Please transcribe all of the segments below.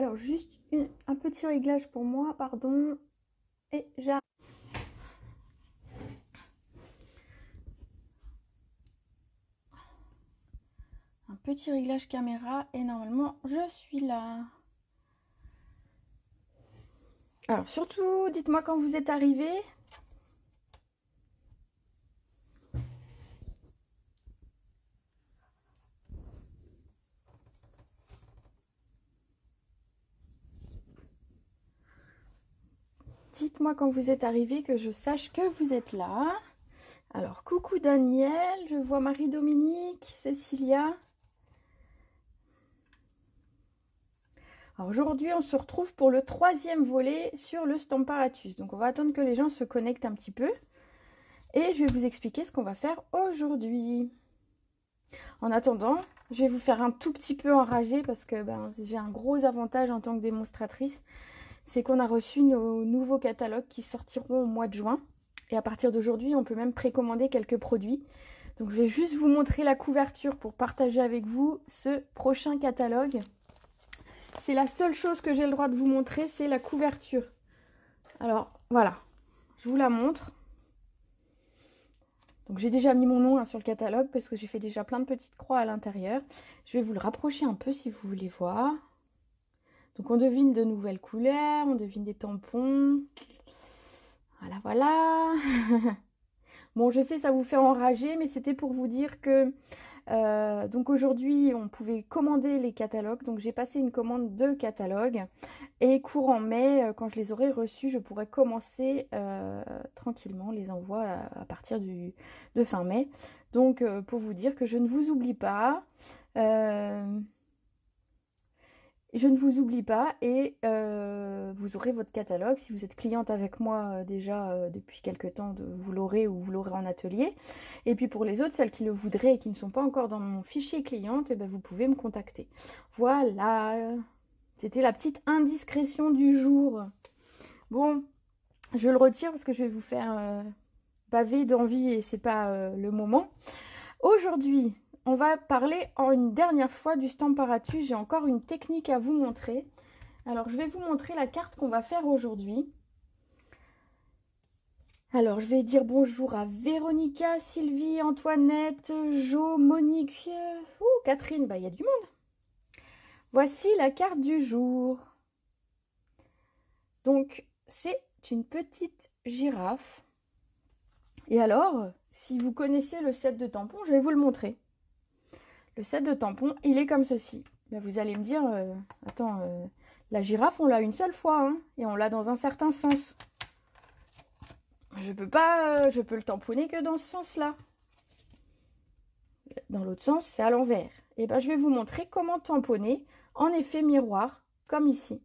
Alors, juste un petit réglage pour moi, pardon. Et j'arrive. Un petit réglage caméra et normalement, je suis là. Alors, surtout, dites-moi quand vous êtes arrivés. Dites-moi quand vous êtes arrivés que je sache que vous êtes là. Alors, coucou Daniel, je vois Marie-Dominique, Cécilia. Alors aujourd'hui, on se retrouve pour le 3e volet sur le Stamparatus. Donc on va attendre que les gens se connectent un petit peu. Et je vais vous expliquer ce qu'on va faire aujourd'hui. En attendant, je vais vous faire un tout petit peu enrager parce que j'ai un gros avantage en tant que démonstratrice. C'est qu'on a reçu nos nouveaux catalogues qui sortiront au mois de juin. Et à partir d'aujourd'hui, on peut même précommander quelques produits. Donc je vais juste vous montrer la couverture pour partager avec vous ce prochain catalogue. C'est la seule chose que j'ai le droit de vous montrer, c'est la couverture. Alors voilà, je vous la montre. Donc j'ai déjà mis mon nom sur le catalogue parce que j'ai fait déjà plein de petites croix à l'intérieur. Je vais vous le rapprocher un peu si vous voulez voir. Donc on devine de nouvelles couleurs, on devine des tampons. Voilà, voilà. Bon, je sais, ça vous fait enrager, mais c'était pour vous dire que donc aujourd'hui, on pouvait commander les catalogues. Donc j'ai passé une commande de catalogues. Et courant mai, quand je les aurai reçus, je pourrai commencer tranquillement les envois à partir de fin mai. Donc pour vous dire que je ne vous oublie pas. Je ne vous oublie pas et vous aurez votre catalogue. Si vous êtes cliente avec moi déjà depuis quelques temps, vous l'aurez ou vous l'aurez en atelier. Et puis pour les autres, celles qui le voudraient et qui ne sont pas encore dans mon fichier cliente, vous pouvez me contacter. Voilà, c'était la petite indiscrétion du jour. Bon, je le retire parce que je vais vous faire baver d'envie et c'est pas le moment. Aujourd'hui, on va parler une dernière fois du Stamparatus. J'ai encore une technique à vous montrer. Alors, je vais vous montrer la carte qu'on va faire aujourd'hui. Alors, je vais dire bonjour à Véronica, Sylvie, Antoinette, Jo, Monique, Catherine. Il y a du monde. Voici la carte du jour. Donc, c'est une petite girafe. Et alors, si vous connaissez le set de tampons, je vais vous le montrer. Le set de tampons, il est comme ceci. Vous allez me dire, attends, la girafe, on l'a une seule fois, hein, et on l'a dans un certain sens. Je peux le tamponner que dans ce sens-là. Dans l'autre sens, c'est à l'envers. Et je vais vous montrer comment tamponner en effet miroir, comme ici.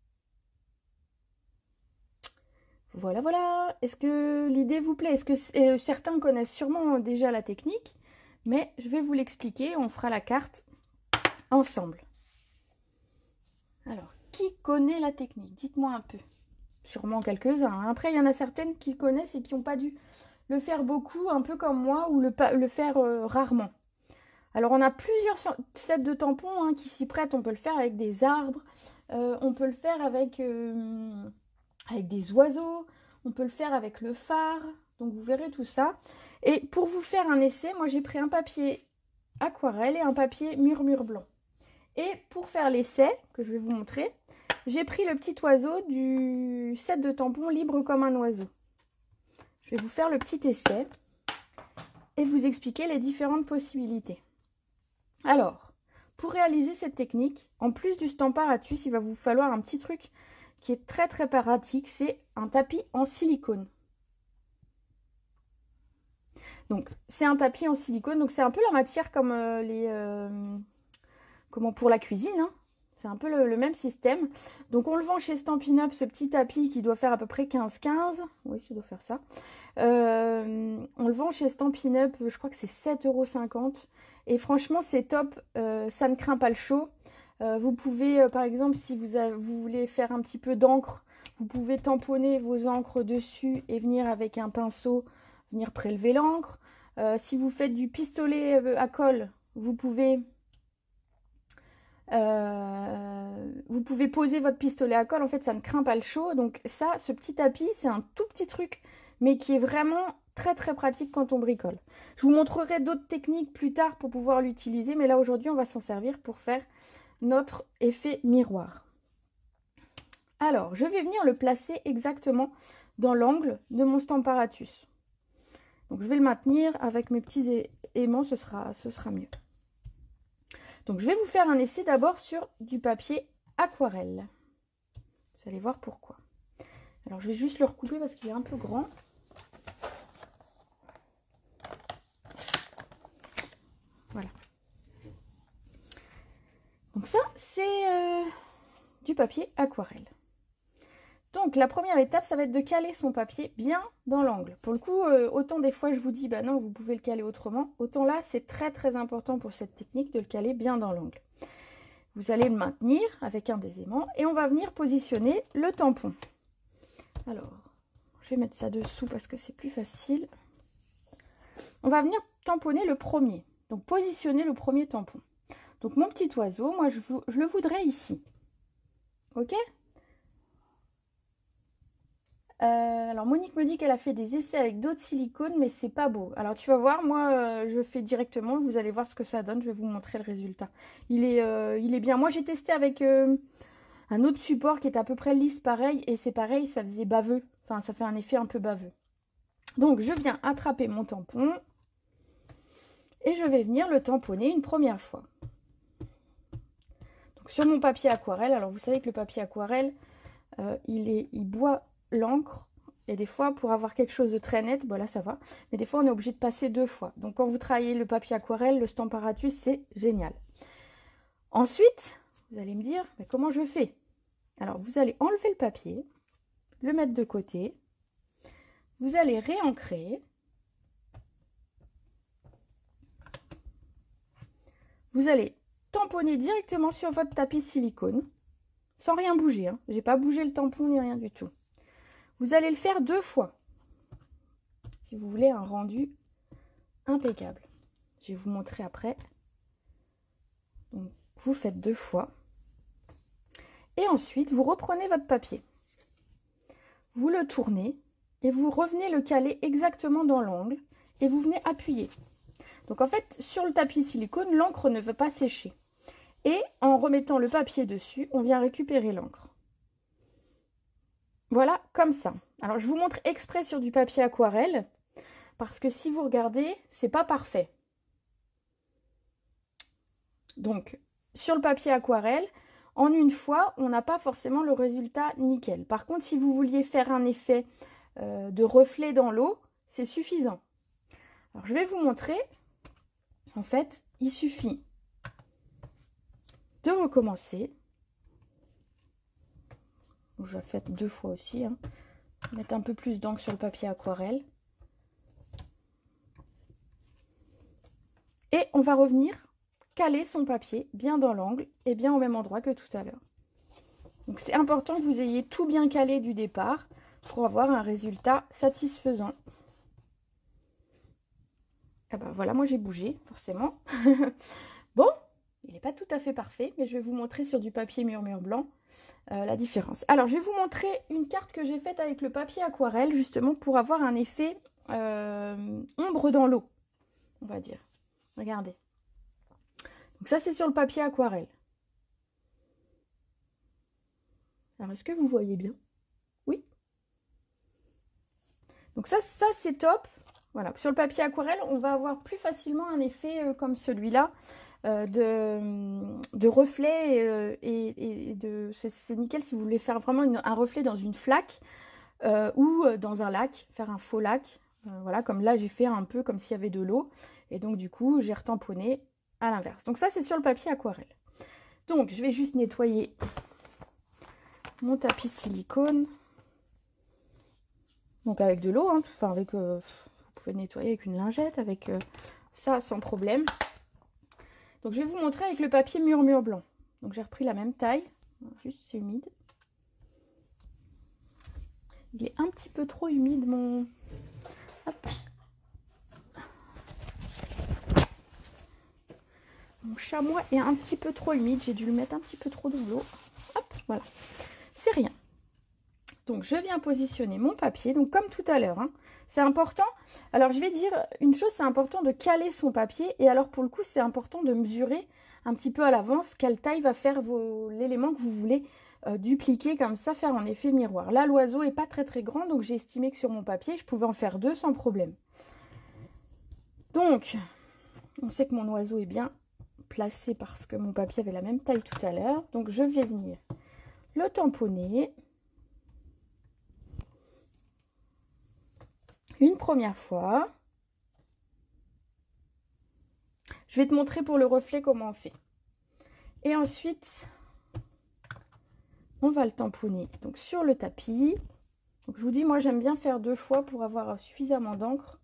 Voilà, voilà. Est-ce que l'idée vous plaît? Est-ce que certains connaissent sûrement déjà la technique? Mais je vais vous l'expliquer, on fera la carte ensemble. Alors, qui connaît la technique? Dites-moi un peu. Sûrement quelques-uns. Hein. Après, il y en a certaines qui connaissent et qui n'ont pas dû le faire beaucoup, un peu comme moi, ou le faire rarement. Alors, on a plusieurs sets de tampons hein, qui s'y prêtent. On peut le faire avec des arbres, on peut le faire avec des oiseaux, on peut le faire avec le phare. Donc, vous verrez tout ça. Et pour vous faire un essai, moi, j'ai pris un papier aquarelle et un papier murmure blanc. Et pour faire l'essai, que je vais vous montrer, j'ai pris le petit oiseau du set de tampons libre comme un oiseau. Je vais vous faire le petit essai et vous expliquer les différentes possibilités. Alors, pour réaliser cette technique, en plus du Stamparatus, il va vous falloir un petit truc qui est très très pratique, c'est un tapis en silicone. Donc, c'est un tapis en silicone, donc c'est un peu la matière comme pour la cuisine, hein. C'est un peu le même système. Donc on le vend chez Stampin' Up, ce petit tapis qui doit faire à peu près 15,15 €. Oui, ça doit faire ça. On le vend chez Stampin' Up, je crois que c'est 7,50 €. Et franchement, c'est top. Ça ne craint pas le chaud. Vous pouvez, par exemple, si vous voulez faire un petit peu d'encre, vous pouvez tamponner vos encres dessus et venir avec un pinceau, venir prélever l'encre. Si vous faites du pistolet à colle, vous pouvez Vous pouvez poser votre pistolet à colle, en fait ça ne craint pas le chaud. Donc ça, ce petit tapis, c'est un tout petit truc, mais qui est vraiment très très pratique quand on bricole. Je vous montrerai d'autres techniques plus tard pour pouvoir l'utiliser, mais là aujourd'hui on va s'en servir pour faire notre effet miroir. Alors, je vais venir le placer exactement dans l'angle de mon Stamparatus. Donc je vais le maintenir avec mes petits aimants, ce sera mieux. Donc je vais vous faire un essai d'abord sur du papier aquarelle. Vous allez voir pourquoi. Alors je vais juste le recouper parce qu'il est un peu grand. Voilà. Donc ça, c'est du papier aquarelle. Donc la première étape, ça va être de caler son papier bien dans l'angle. Pour le coup, autant des fois je vous dis, bah non, vous pouvez le caler autrement. Autant là, c'est très très important pour cette technique de le caler bien dans l'angle. Vous allez le maintenir avec un des aimants et on va venir positionner le tampon. Alors, je vais mettre ça dessous parce que c'est plus facile. On va venir tamponner le premier. Donc positionner le premier tampon. Donc mon petit oiseau, moi je le voudrais ici. Ok ? Alors Monique me dit qu'elle a fait des essais avec d'autres silicones, mais c'est pas beau. Alors tu vas voir, moi je fais directement, vous allez voir ce que ça donne, je vais vous montrer le résultat. Il est bien. Moi j'ai testé avec un autre support qui est à peu près lisse pareil, et c'est pareil, ça faisait baveux. Enfin, ça fait un effet un peu baveux. Donc je viens attraper mon tampon et je vais venir le tamponner une première fois. Donc sur mon papier aquarelle, alors vous savez que le papier aquarelle, il boit l'encre, et des fois pour avoir quelque chose de très net, bon là ça va, mais des fois on est obligé de passer 2 fois. Donc quand vous travaillez le papier aquarelle, le Stamparatus, c'est génial. Ensuite, vous allez me dire, mais comment je fais? Alors vous allez enlever le papier, le mettre de côté, vous allez réancrer, vous allez tamponner directement sur votre tapis silicone, sans rien bouger, hein. J'ai pas bougé le tampon ni rien du tout. Vous allez le faire 2 fois, si vous voulez un rendu impeccable. Je vais vous montrer après. Donc, vous faites 2 fois. Et ensuite, vous reprenez votre papier. Vous le tournez et vous revenez le caler exactement dans l'angle et vous venez appuyer. Donc en fait, sur le tapis silicone, l'encre ne veut pas sécher. Et en remettant le papier dessus, on vient récupérer l'encre. Voilà, comme ça. Alors, je vous montre exprès sur du papier aquarelle, parce que si vous regardez, c'est pas parfait. Donc, sur le papier aquarelle, en une fois, on n'a pas forcément le résultat nickel. Par contre, si vous vouliez faire un effet de reflet dans l'eau, c'est suffisant. Alors, je vais vous montrer. En fait, il suffit de recommencer. Je la fais 2 fois aussi, hein. Mettre un peu plus d'encre sur le papier aquarelle. Et on va revenir caler son papier bien dans l'angle et bien au même endroit que tout à l'heure. Donc c'est important que vous ayez tout bien calé du départ pour avoir un résultat satisfaisant. Ah ben voilà, moi j'ai bougé, forcément. Bon, il n'est pas tout à fait parfait, mais je vais vous montrer sur du papier murmure blanc la différence. Alors, je vais vous montrer une carte que j'ai faite avec le papier aquarelle, justement pour avoir un effet ombre dans l'eau, on va dire. Regardez. Donc ça, c'est sur le papier aquarelle. Alors, est-ce que vous voyez bien? Oui. Donc ça c'est top. Voilà, sur le papier aquarelle, on va avoir plus facilement un effet comme celui-là. De reflet et de c'est nickel si vous voulez faire vraiment un reflet dans une flaque ou dans un lac, faire un faux lac, voilà, comme là j'ai fait un peu comme s'il y avait de l'eau et donc du coup j'ai retamponné à l'inverse. Donc ça c'est sur le papier aquarelle. Donc je vais juste nettoyer mon tapis silicone, donc avec de l'eau, hein, enfin avec vous pouvez nettoyer avec une lingette, avec ça sans problème. Donc je vais vous montrer avec le papier murmure blanc. Donc j'ai repris la même taille, juste c'est humide. Il est un petit peu trop humide mon... Hop. Mon chamois est un petit peu trop humide. J'ai dû le mettre un petit peu trop dans l'eau. Hop, voilà. C'est rien. Donc, je viens positionner mon papier. Donc, comme tout à l'heure, hein, c'est important. Alors, je vais dire une chose, c'est important de caler son papier. Et alors, pour le coup, c'est important de mesurer un petit peu à l'avance quelle taille va faire l'élément que vous voulez dupliquer, comme ça, faire en effet miroir. Là, l'oiseau n'est pas très très grand, donc j'ai estimé que sur mon papier, je pouvais en faire 2 sans problème. Donc, on sait que mon oiseau est bien placé parce que mon papier avait la même taille tout à l'heure. Donc, je vais venir le tamponner une première fois. Je vais te montrer pour le reflet comment on fait. Et ensuite, on va le tamponner donc sur le tapis. Donc, je vous dis, moi, j'aime bien faire 2 fois pour avoir suffisamment d'encre.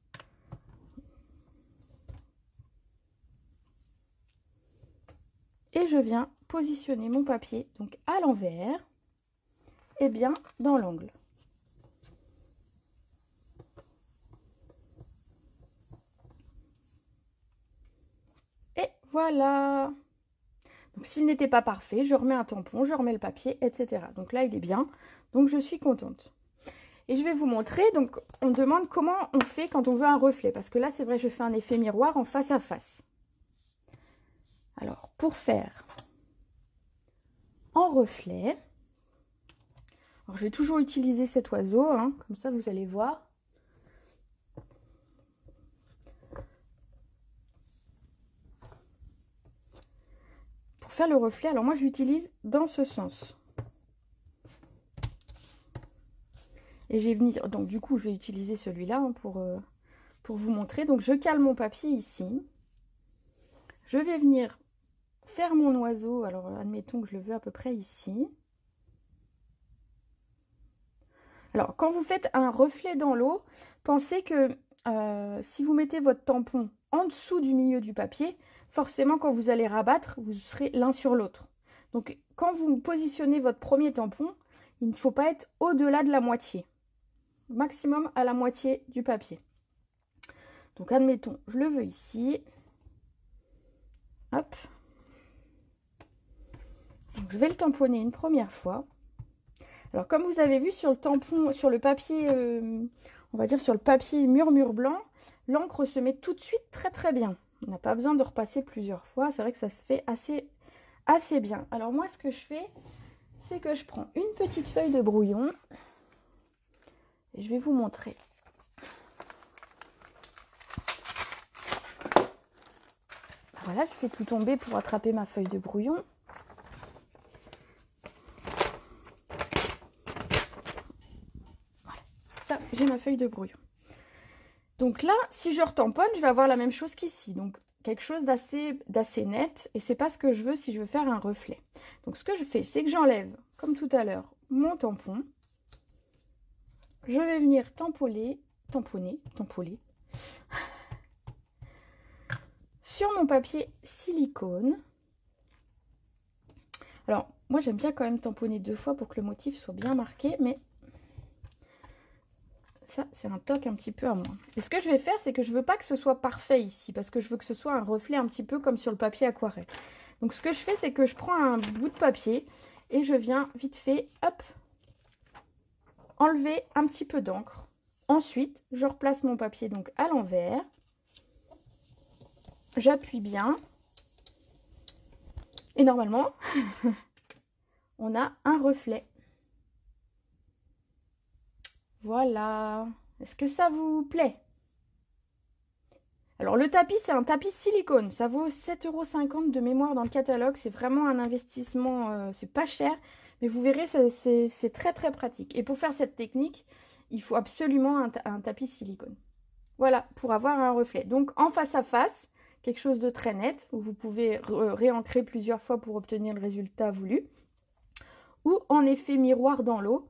Et je viens positionner mon papier donc à l'envers et bien dans l'angle. Et voilà. Donc s'il n'était pas parfait, je remets un tampon, je remets le papier, etc. Donc là, il est bien. Donc je suis contente. Et je vais vous montrer, donc on me demande comment on fait quand on veut un reflet. Parce que là, c'est vrai, je fais un effet miroir en face à face. Alors, pour faire en reflet, alors je vais toujours utiliser cet oiseau, hein, comme ça vous allez voir. Pour faire le reflet, alors moi je l'utilise dans ce sens. Et je vais venir, donc du coup je vais utiliser celui-là hein, pour vous montrer. Donc je cale mon papier ici. Je vais venir faire mon oiseau, alors admettons que je le veux à peu près ici. Alors quand vous faites un reflet dans l'eau, pensez que si vous mettez votre tampon en dessous du milieu du papier, forcément quand vous allez rabattre, vous serez l'un sur l'autre. Donc quand vous positionnez votre premier tampon, il ne faut pas être au-delà de la moitié. Maximum à la moitié du papier. Donc admettons, je le veux ici. Hop. Donc, je vais le tamponner une première fois. Alors comme vous avez vu sur le tampon, sur le papier, on va dire sur le papier mur blanc, l'encre se met tout de suite très très bien. On n'a pas besoin de repasser plusieurs fois. C'est vrai que ça se fait assez bien. Alors moi ce que je fais, c'est que je prends une petite feuille de brouillon. Et je vais vous montrer. Voilà, je fais tout tomber pour attraper ma feuille de brouillon. Voilà, ça, j'ai ma feuille de brouillon. Donc là, si je retamponne, je vais avoir la même chose qu'ici. Donc quelque chose d'assez net. Et c'est pas ce que je veux si je veux faire un reflet. Donc ce que je fais, c'est que j'enlève, comme tout à l'heure, mon tampon. Je vais venir tamponner sur mon papier silicone. Alors, moi j'aime bien quand même tamponner 2 fois pour que le motif soit bien marqué, mais ça c'est un toc un petit peu à moi. Et ce que je vais faire, c'est que je veux pas que ce soit parfait ici, parce que je veux que ce soit un reflet un petit peu comme sur le papier aquarelle. Donc ce que je fais, c'est que je prends un bout de papier et je viens vite fait, hop, enlever un petit peu d'encre. Ensuite, je replace mon papier donc à l'envers. J'appuie bien. Et normalement, on a un reflet. Voilà. Est-ce que ça vous plaît? Alors le tapis, c'est un tapis silicone. Ça vaut 7,50 € de mémoire dans le catalogue. C'est vraiment un investissement, c'est pas cher. Mais vous verrez, c'est très très pratique. Et pour faire cette technique, il faut absolument un tapis silicone. Voilà, pour avoir un reflet. Donc en face à face, quelque chose de très net, où vous pouvez réancrer plusieurs fois pour obtenir le résultat voulu. Ou en effet miroir dans l'eau.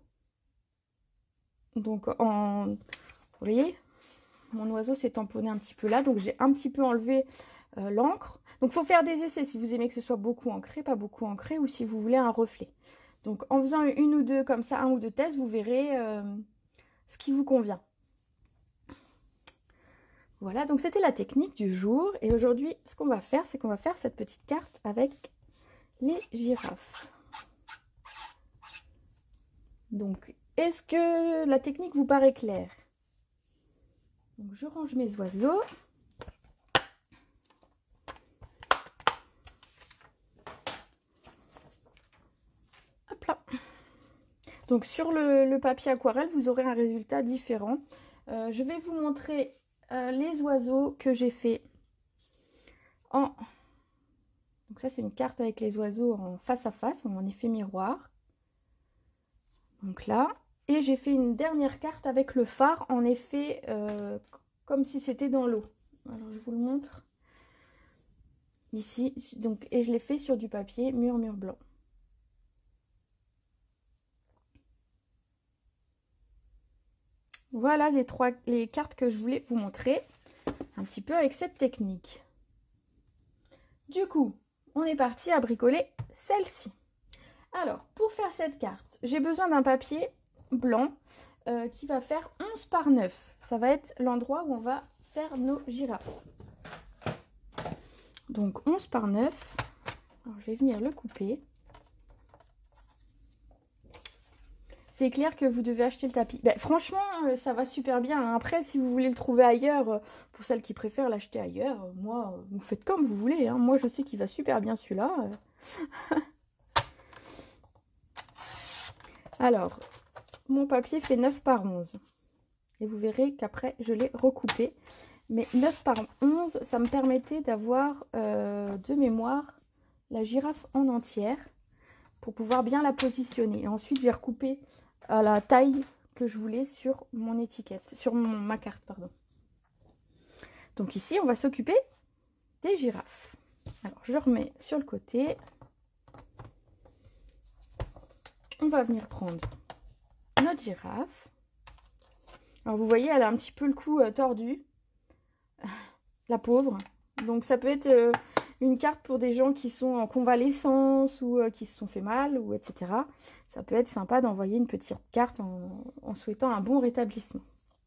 Donc vous voyez, mon oiseau s'est tamponné un petit peu là, donc j'ai un petit peu enlevé l'encre. Donc il faut faire des essais si vous aimez que ce soit beaucoup ancré, pas beaucoup ancré, ou si vous voulez un reflet. Donc en faisant une ou deux comme ça, un ou deux tests, vous verrez ce qui vous convient. Voilà, donc c'était la technique du jour. Et aujourd'hui, ce qu'on va faire, c'est qu'on va faire cette petite carte avec les girafes. Donc, est-ce que la technique vous paraît claire? Donc, je range mes oiseaux. Hop là. Donc, sur le papier aquarelle, vous aurez un résultat différent. Je vais vous montrer les oiseaux que j'ai fait en... Donc ça, c'est une carte avec les oiseaux en face à face, en effet miroir. Donc là, et j'ai fait une dernière carte avec le phare en effet comme si c'était dans l'eau. Alors je vous le montre ici. Donc, et je l'ai fait sur du papier mur blanc. Voilà les cartes que je voulais vous montrer un petit peu avec cette technique. Du coup, on est parti à bricoler celle-ci. Alors, pour faire cette carte, j'ai besoin d'un papier blanc qui va faire 11 par 9. Ça va être l'endroit où on va faire nos girafes. Donc 11 par 9. Alors, je vais venir le couper. C'est clair que vous devez acheter le tapis. Ben, franchement, ça va super bien. Après, si vous voulez le trouver ailleurs, pour celles qui préfèrent l'acheter ailleurs, moi, vous faites comme vous voulez. Hein. Moi, je sais qu'il va super bien celui-là. Alors, mon papier fait 9 par 11. Et vous verrez qu'après, je l'ai recoupé. Mais 9 par 11, ça me permettait d'avoir de mémoire la girafe en entière pour pouvoir bien la positionner. Et ensuite, j'ai recoupé à la taille que je voulais sur mon étiquette, sur ma carte, pardon. Donc ici, on va s'occuper des girafes. Alors, je remets sur le côté. On va venir prendre notre girafe. Alors, vous voyez, elle a un petit peu le cou tordu. La pauvre. Donc, ça peut être une carte pour des gens qui sont en convalescence ou qui se sont fait mal, ou etc. Ça peut être sympa d'envoyer une petite carte en souhaitant un bon rétablissement.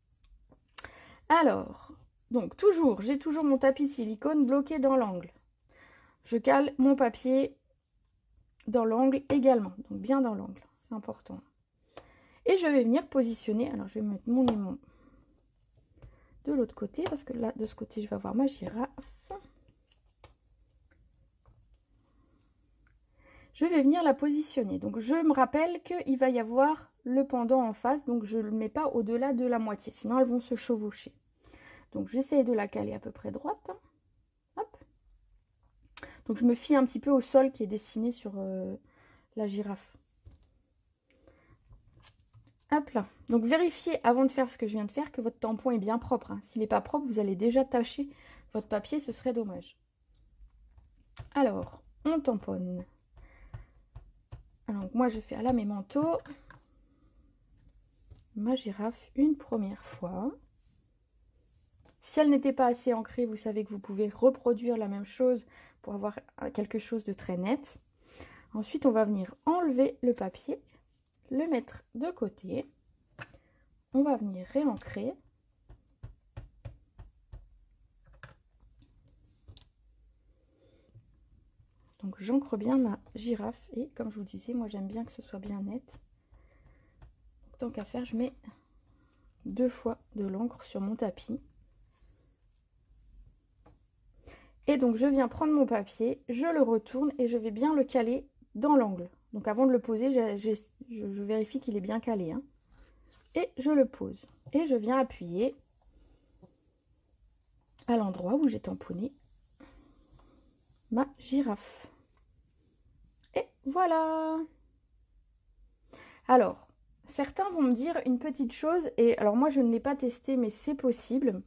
Alors, donc toujours, j'ai toujours mon tapis silicone bloqué dans l'angle. Je cale mon papier dans l'angle également, donc bien dans l'angle, c'est important. Et je vais venir positionner, alors je vais mettre mon aimant de l'autre côté, parce que là, de ce côté, je vais avoir ma girafe. Je vais venir la positionner. Donc, je me rappelle qu'il va y avoir le pendant en face, donc je ne le mets pas au-delà de la moitié, sinon elles vont se chevaucher. Donc, j'essaie de la caler à peu près droite. Hop. Donc, je me fie un petit peu au sol qui est dessiné sur la girafe. Hop là. Donc, vérifiez avant de faire ce que je viens de faire que votre tampon est bien propre. Hein. S'il n'est pas propre, vous allez déjà tacher votre papier, ce serait dommage. Alors, on tamponne. Alors, moi, je fais à la mes manteaux ma girafe une première fois. Si elle n'était pas assez ancrée, vous savez que vous pouvez reproduire la même chose pour avoir quelque chose de très net. Ensuite, on va venir enlever le papier, le mettre de côté. On va venir réancrer. Donc, j'ancre bien ma girafe. Et comme je vous disais, moi, j'aime bien que ce soit bien net. Donc, tant qu'à faire, je mets 2 fois de l'encre sur mon tapis. Et donc, je viens prendre mon papier, je le retourne et je vais bien le caler dans l'angle. Donc, avant de le poser, je vérifie qu'il est bien calé. Hein. Et je le pose. Et je viens appuyer à l'endroit où j'ai tamponné ma girafe. Et voilà! Alors, certains vont me dire une petite chose, et alors moi je ne l'ai pas testé, mais c'est possible.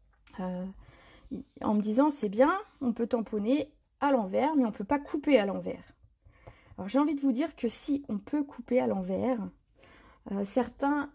En me disant, c'est bien, on peut tamponner à l'envers, mais on ne peut pas couper à l'envers. Alors j'ai envie de vous dire que si on peut couper à l'envers, certains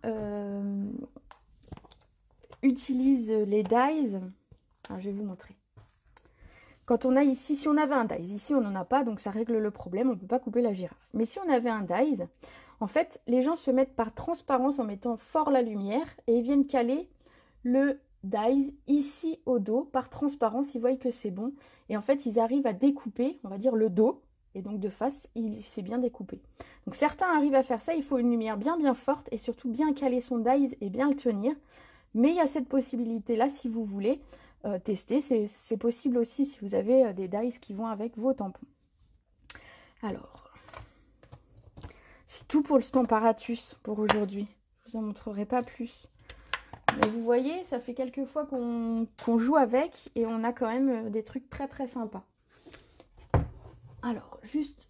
utilisent les dies. Alors, je vais vous montrer. Quand on a ici, si on avait un dies, ici on n'en a pas, donc ça règle le problème, on ne peut pas couper la girafe. Mais si on avait un dies, en fait, les gens se mettent par transparence en mettant fort la lumière et ils viennent caler le dies ici au dos. Par transparence, ils voient que c'est bon. Et en fait, ils arrivent à découper, on va dire, le dos. Et donc, de face, il s'est bien découpé. Donc, certains arrivent à faire ça. Il faut une lumière bien forte et surtout bien caler son dies et bien le tenir. Mais il y a cette possibilité-là, si vous voulez tester. C'est possible aussi si vous avez des dies qui vont avec vos tampons. Alors, c'est tout pour le Stamparatus pour aujourd'hui. Je vous en montrerai pas plus. Mais vous voyez, ça fait quelques fois qu'on joue avec et on a quand même des trucs très sympas. Alors, juste,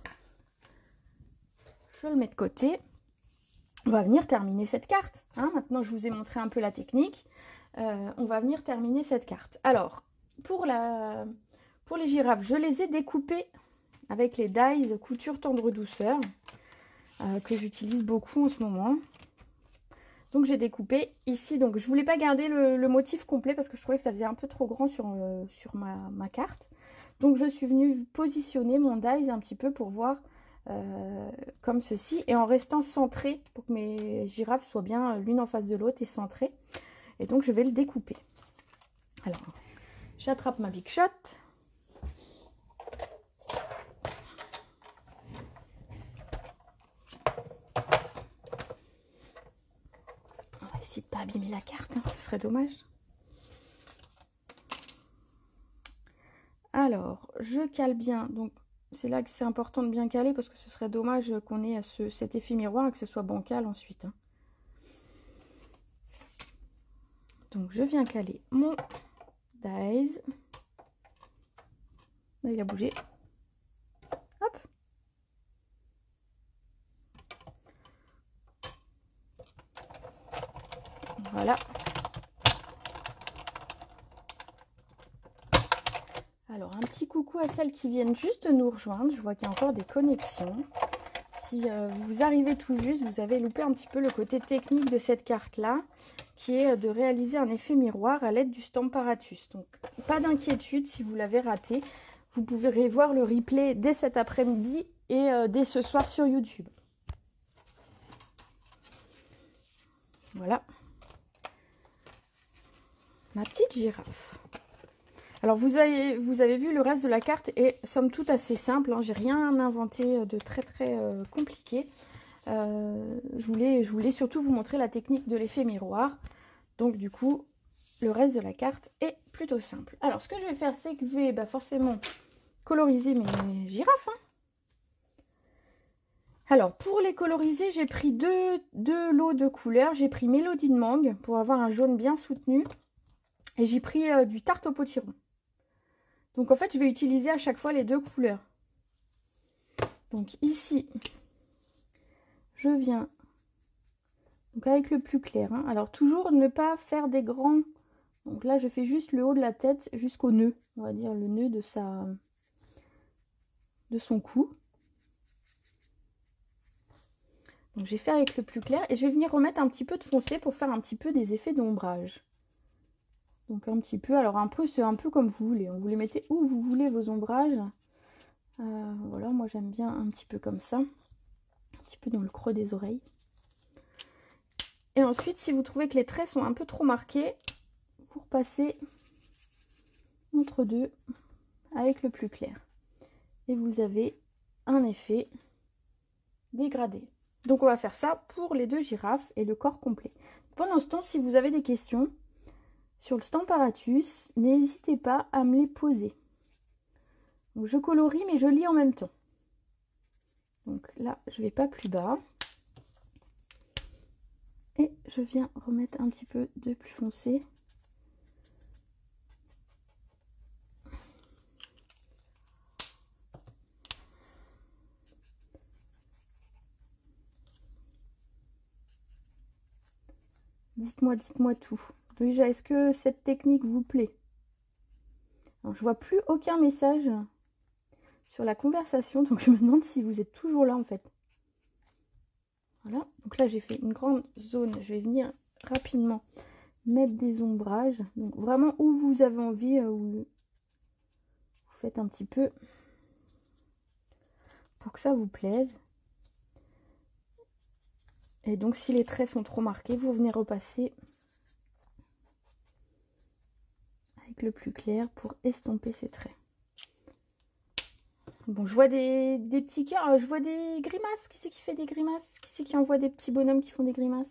je le mets de côté. On va venir terminer cette carte. Hein. Maintenant, je vous ai montré un peu la technique. On va venir terminer cette carte. Alors, pour les girafes, je les ai découpées avec les dies couture tendre douceur que j'utilise beaucoup en ce moment. Donc j'ai découpé ici. Donc je voulais pas garder le motif complet parce que je trouvais que ça faisait un peu trop grand sur ma carte. Donc je suis venue positionner mon dies un petit peu pour voir comme ceci. Et en restant centrée pour que mes girafes soient bien l'une en face de l'autre et centrées. Et donc je vais le découper. Alors j'attrape ma Big Shot. De pas abîmer la carte, hein, ce serait dommage. Alors, je cale bien. Donc, c'est là que c'est important de bien caler parce que ce serait dommage qu'on ait cet effet miroir et que ce soit bancal ensuite. Hein. Donc, je viens caler mon dies. Là, il a bougé. Hop. Voilà. Alors, un petit coucou à celles qui viennent juste de nous rejoindre. Je vois qu'il y a encore des connexions. Si vous arrivez tout juste, vous avez loupé un petit peu le côté technique de cette carte-là, qui est de réaliser un effet miroir à l'aide du Stamparatus. Donc, pas d'inquiétude si vous l'avez raté. Vous pouvez voir le replay dès cet après-midi et dès ce soir sur YouTube. Voilà. Ma petite girafe. Alors, vous avez vu, le reste de la carte est somme toute assez simple. Hein. J'ai rien inventé de très compliqué. Je voulais surtout vous montrer la technique de l'effet miroir. Donc, du coup, le reste de la carte est plutôt simple. Alors, ce que je vais faire, c'est que je vais forcément coloriser mes girafes. Hein. Alors, pour les coloriser, j'ai pris deux lots de couleurs. J'ai pris Mélodie de mangue pour avoir un jaune bien soutenu. Et j'ai pris du tarte au potiron. Donc, en fait, je vais utiliser à chaque fois les deux couleurs. Donc, ici, je viens donc avec le plus clair. Hein. Alors, toujours ne pas faire des grands. Donc là, je fais juste le haut de la tête jusqu'au nœud. On va dire le nœud de son cou. Donc, j'ai fait avec le plus clair. Et je vais venir remettre un petit peu de foncé pour faire un petit peu des effets d'ombrage. Donc un petit peu, alors c'est un peu comme vous voulez. Vous les mettez où vous voulez vos ombrages. Voilà, moi j'aime bien un petit peu comme ça. Un petit peu dans le creux des oreilles. Et ensuite, si vous trouvez que les traits sont un peu trop marqués, vous repassez entre deux avec le plus clair. Et vous avez un effet dégradé. Donc on va faire ça pour les deux girafes et le corps complet. Pendant ce temps, si vous avez des questions sur le Stamparatus, n'hésitez pas à me les poser. Donc, je colorie, mais je lis en même temps. Donc là, je vais pas plus bas. Et je viens remettre un petit peu de plus foncé. Dites-moi tout. Déjà, est-ce que cette technique vous plaît? Alors, je vois plus aucun message sur la conversation, donc je me demande si vous êtes toujours là en fait. Voilà, donc là j'ai fait une grande zone. Je vais venir rapidement mettre des ombrages. Donc vraiment où vous avez envie, où vous faites un petit peu pour que ça vous plaise. Et donc si les traits sont trop marqués, vous venez repasser avec le plus clair pour estomper ces traits. Bon, je vois des petits cœurs, je vois des grimaces. Qui c'est qui fait des grimaces? Qui c'est qui envoie des petits bonhommes qui font des grimaces?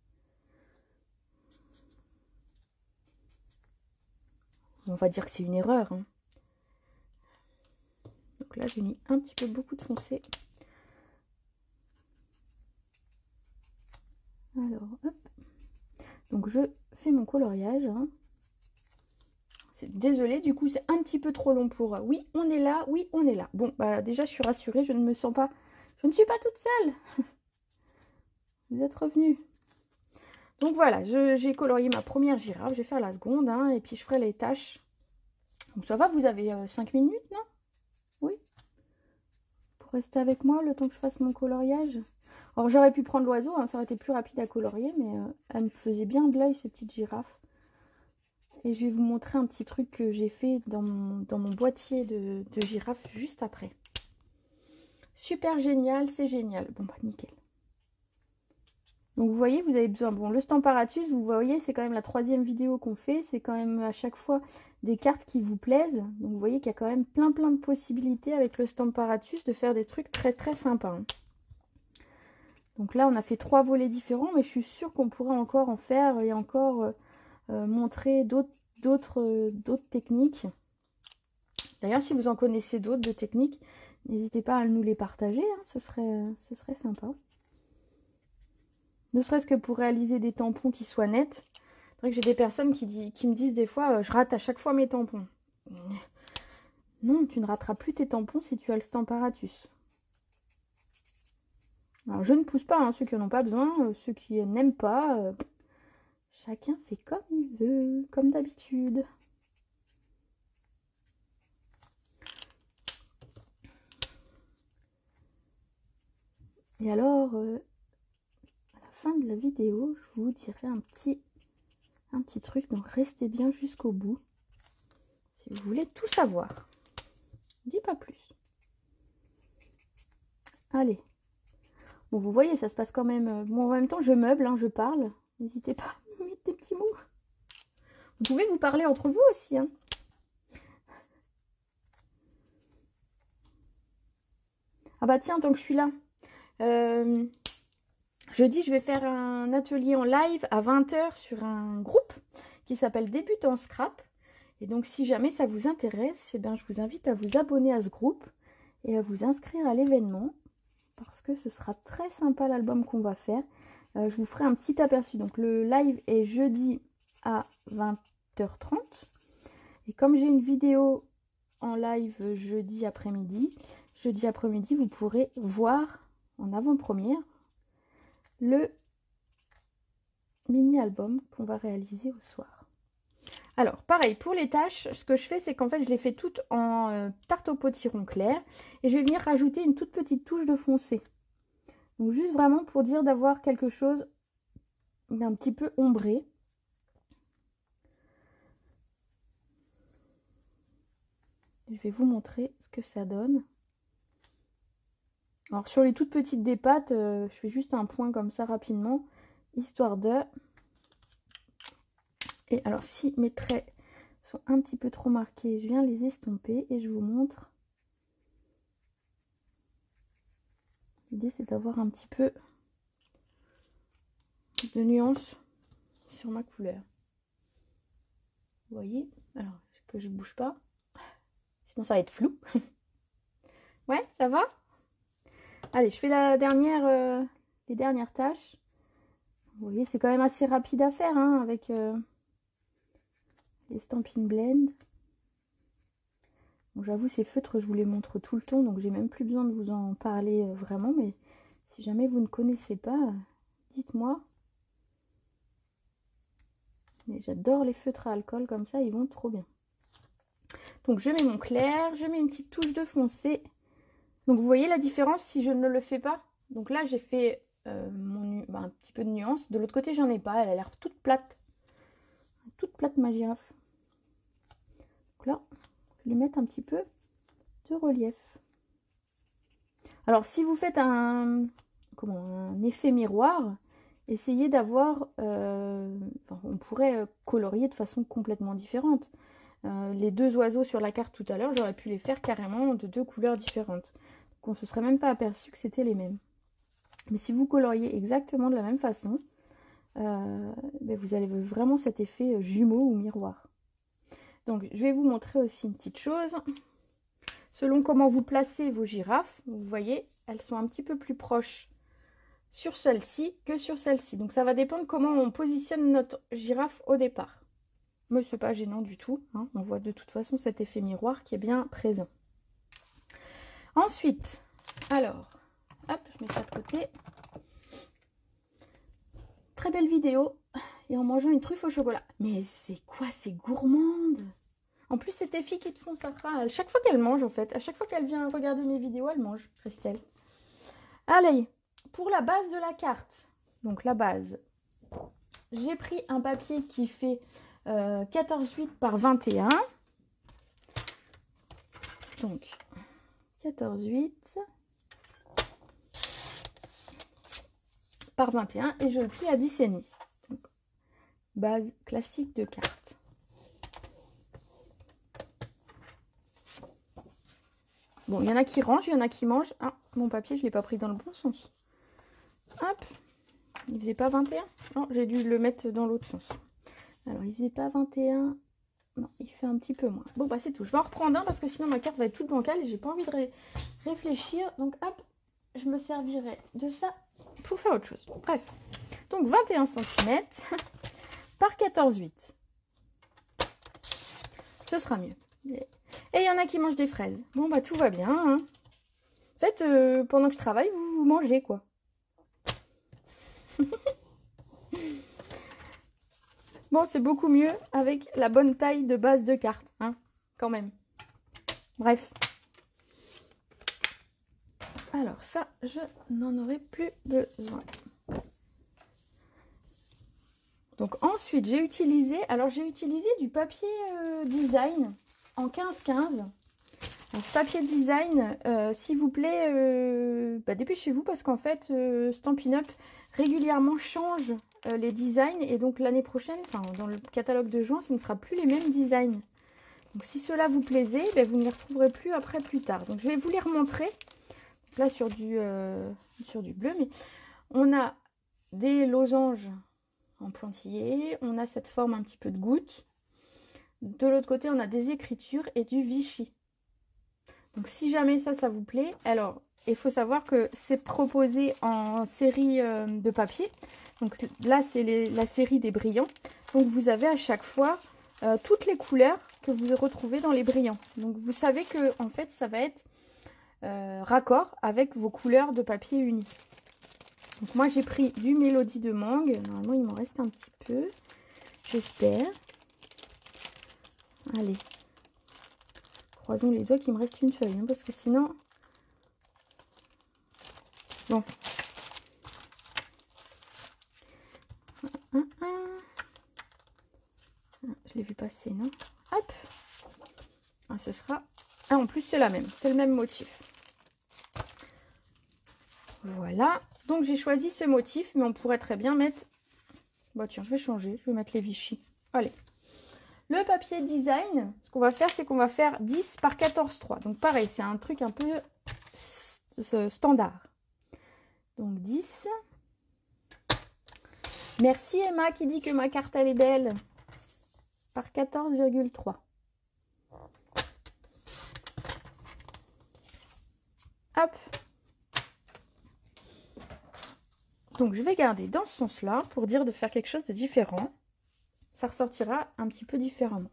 On va dire que c'est une erreur, hein. Donc là, j'ai mis un petit peu beaucoup de foncé. Alors, hop. Donc, je fais mon coloriage, hein. Désolée, du coup, c'est un petit peu trop long pour... Oui, on est là, oui, on est là. Bon, bah déjà, je suis rassurée, je ne me sens pas... Je ne suis pas toute seule. Vous êtes revenus. Donc voilà, j'ai colorié ma première girafe. Je vais faire la seconde, hein, et puis je ferai les tâches. Donc ça va, vous avez 5 minutes, non? Oui. Pour rester avec moi le temps que je fasse mon coloriage. Alors j'aurais pu prendre l'oiseau, hein, ça aurait été plus rapide à colorier, mais elle me faisait bien de l'œil, ces petites girafes. Et je vais vous montrer un petit truc que j'ai fait dans mon boîtier de girafe juste après. Super génial, c'est génial. Bon bah nickel. Donc vous voyez, vous avez besoin... Bon, le Stamparatus, vous voyez, c'est quand même la 3e vidéo qu'on fait. C'est quand même à chaque fois des cartes qui vous plaisent. Donc vous voyez qu'il y a quand même plein de possibilités avec le Stamparatus de faire des trucs très sympas, hein. Donc là, on a fait 3 volets différents, mais je suis sûre qu'on pourrait encore en faire et encore montrer d'autres techniques. D'ailleurs, si vous en connaissez d'autres de techniques, n'hésitez pas à nous les partager, hein, ce serait sympa. Ne serait-ce que pour réaliser des tampons qui soient nets. C'est vrai que j'ai des personnes qui me disent des fois, je rate à chaque fois mes tampons. Non, tu ne rateras plus tes tampons si tu as le Stamparatus. Alors, je ne pousse pas, hein, ceux qui n'en ont pas besoin, ceux qui n'aiment pas. Chacun fait comme il veut, comme d'habitude. Et alors, à la fin de la vidéo, je vous dirai un petit truc. Donc, restez bien jusqu'au bout si vous voulez tout savoir. Je ne dis pas plus. Allez. Bon, vous voyez, ça se passe quand même... Bon, en même temps, je meuble, hein, je parle. N'hésitez pas à mettre des petits mots. Vous pouvez vous parler entre vous aussi, hein. Ah bah tiens, tant que je suis là. Jeudi, je vais faire un atelier en live à 20 h sur un groupe qui s'appelle Débutant Scrap. Et donc, si jamais ça vous intéresse, eh bien, je vous invite à vous abonner à ce groupe et à vous inscrire à l'événement. Parce que ce sera très sympa l'album qu'on va faire. Je vous ferai un petit aperçu. Donc le live est jeudi à 20 h 30. Et comme j'ai une vidéo en live jeudi après-midi, vous pourrez voir en avant-première le mini-album qu'on va réaliser au soir. Alors, pareil, pour les tâches, ce que je fais, c'est qu'en fait, je les fais toutes en tarte au potiron clair. Et je vais venir rajouter une toute petite touche de foncé. Donc, juste vraiment pour dire d'avoir quelque chose d'un petit peu ombré. Je vais vous montrer ce que ça donne. Alors, sur les toutes petites des pâtes, je fais juste un point comme ça rapidement, histoire de... Et alors, si mes traits sont un petit peu trop marqués, je viens les estomper et je vous montre. L'idée, c'est d'avoir un petit peu de nuance sur ma couleur. Vous voyez? Alors, que je ne bouge pas. Sinon, ça va être flou. Ouais, ça va? Allez, je fais les dernières tâches. Vous voyez, c'est quand même assez rapide à faire, hein, avec les Stampin' Blend. Bon, j'avoue, ces feutres, je vous les montre tout le temps, donc j'ai même plus besoin de vous en parler vraiment. Mais si jamais vous ne connaissez pas, dites-moi. Mais j'adore les feutres à alcool comme ça, ils vont trop bien. Donc je mets mon clair, je mets une petite touche de foncé. Donc vous voyez la différence si je ne le fais pas. Donc là j'ai fait un petit peu de nuance. De l'autre côté j'en ai pas, elle a l'air toute plate. Toute plate ma girafe. Donc là, je vais lui mettre un petit peu de relief. Alors si vous faites un effet miroir, essayez d'avoir... on pourrait colorier de façon complètement différente. Les deux oiseaux sur la carte tout à l'heure, j'aurais pu les faire carrément de deux couleurs différentes. Donc on ne se serait même pas aperçu que c'était les mêmes. Mais si vous coloriez exactement de la même façon, vous avez vraiment cet effet jumeau ou miroir. Donc je vais vous montrer aussi une petite chose. Selon comment vous placez vos girafes, vous voyez, elles sont un petit peu plus proches sur celle-ci que sur celle-ci. Donc ça va dépendre comment on positionne notre girafe au départ. Mais c'est pas gênant du tout, hein. On voit de toute façon cet effet miroir qui est bien présent. Ensuite, alors, hop, je mets ça de côté. Très belle vidéo, et en mangeant une truffe au chocolat. Mais c'est quoi, c'est gourmande! En plus, c'est tes filles qui te font ça. À chaque fois qu'elle mange, en fait, à chaque fois qu'elle vient regarder mes vidéos, elle mange, Christelle. Allez, pour la base de la carte, donc la base, j'ai pris un papier qui fait 14,8 par 21. Donc, 14,8 par 21 et je le plie à 10,5. Donc, base classique de carte. Bon, il y en a qui rangent, il y en a qui mangent. Ah, mon papier, je ne l'ai pas pris dans le bon sens. Hop, il faisait pas 21. Non, j'ai dû le mettre dans l'autre sens. Alors, il faisait pas 21. Non, il fait un petit peu moins. Bon, bah c'est tout. Je vais en reprendre un parce que sinon ma carte va être toute bancale et j'ai pas envie de réfléchir. Donc, hop, je me servirai de ça pour faire autre chose. Bref, donc 21 cm par 14,8. Ce sera mieux. Et il y en a qui mangent des fraises. Bon, bah tout va bien. Hein. En fait, pendant que je travaille, vous mangez, quoi. Bon, c'est beaucoup mieux avec la bonne taille de base de carte, hein, quand même. Bref. Alors ça, je n'en aurai plus besoin. Donc ensuite, j'ai utilisé du papier design en 15-15. Ce papier design, s'il vous plaît, dépêchez-vous parce qu'en fait, Stampin' Up régulièrement change les designs et donc l'année prochaine, dans le catalogue de juin, ce ne sera plus les mêmes designs. Donc si cela vous plaisait, vous ne les retrouverez plus après plus tard. Donc je vais vous les remontrer. Donc, là sur du bleu, mais on a des losanges en pointillés, on a cette forme un petit peu de goutte. De l'autre côté, on a des écritures et du Vichy. Donc si jamais ça vous plaît, alors il faut savoir que c'est proposé en série de papier. Donc là, c'est la série des brillants. Donc vous avez à chaque fois toutes les couleurs que vous retrouvez dans les brillants. Donc vous savez que en fait, ça va être raccord avec vos couleurs de papier unis. Donc moi, j'ai pris du Mélodie de mangue. Normalement, il m'en reste un petit peu. J'espère. Allez. Croisons les doigts qu'il me reste une feuille, hein, parce que sinon... Bon. Je l'ai vu passer, non? Hop. Ah, ce sera... Ah, en plus, c'est la même. C'est le même motif. Voilà. Donc, j'ai choisi ce motif, mais on pourrait très bien mettre... Bah, tiens, je vais changer. Je vais mettre les Vichy. Allez. Le papier design, ce qu'on va faire, c'est qu'on va faire 10 par 14,3. Donc pareil, c'est un truc un peu standard. Donc 10. Merci Emma qui dit que ma carte elle est belle. Par 14,3. Hop. Donc je vais garder dans ce sens-là pour dire de faire quelque chose de différent. Ça ressortira un petit peu différemment.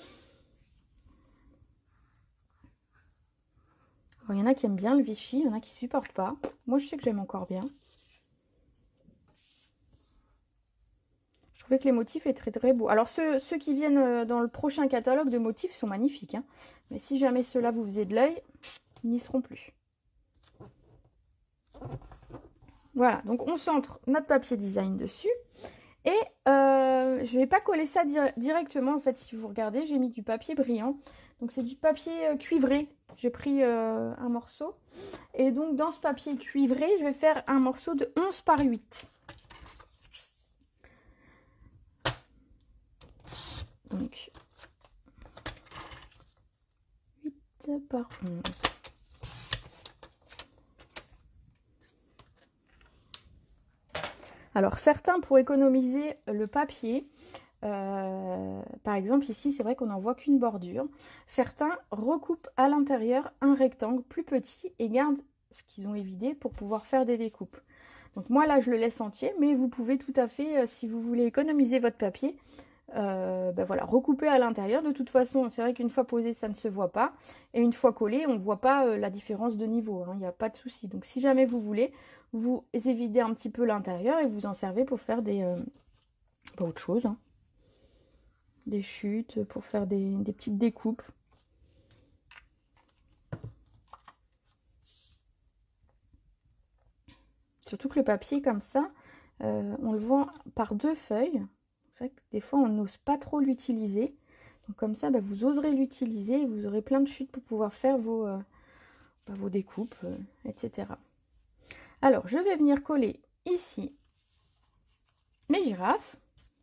Il y en a qui aiment bien le Vichy, il y en a qui ne supportent pas. Moi, je sais que j'aime encore bien. Je trouvais que les motifs étaient très beaux. Alors, ceux qui viennent dans le prochain catalogue de motifs sont magnifiques. Hein. Mais si jamais ceux-là vous faisaient de l'œil, ils n'y seront plus. Voilà, donc on centre notre papier design dessus. Et je ne vais pas coller ça directement, en fait, si vous regardez, j'ai mis du papier brillant. Donc c'est du papier cuivré, j'ai pris un morceau. Et donc dans ce papier cuivré, je vais faire un morceau de 11 par 8. Donc par 11. Alors, certains, pour économiser le papier, par exemple, ici, c'est vrai qu'on n'en voit qu'une bordure. Certains recoupent à l'intérieur un rectangle plus petit et gardent ce qu'ils ont évidé pour pouvoir faire des découpes. Donc moi, là, je le laisse entier, mais vous pouvez tout à fait, si vous voulez économiser votre papier, ben voilà, recouper à l'intérieur. De toute façon, c'est vrai qu'une fois posé, ça ne se voit pas. Et une fois collé, on ne voit pas la différence de niveau. Il n'y a pas de souci. Donc si jamais vous voulez, vous évidez un petit peu l'intérieur et vous en servez pour faire des autre chose. Des chutes, pour faire des petites découpes. Surtout que le papier comme ça, on le vend par 2 feuilles. C'est vrai que des fois on n'ose pas trop l'utiliser. Donc comme ça, vous oserez l'utiliser et vous aurez plein de chutes pour pouvoir faire vos découpes, etc. Alors je vais venir coller ici mes girafes.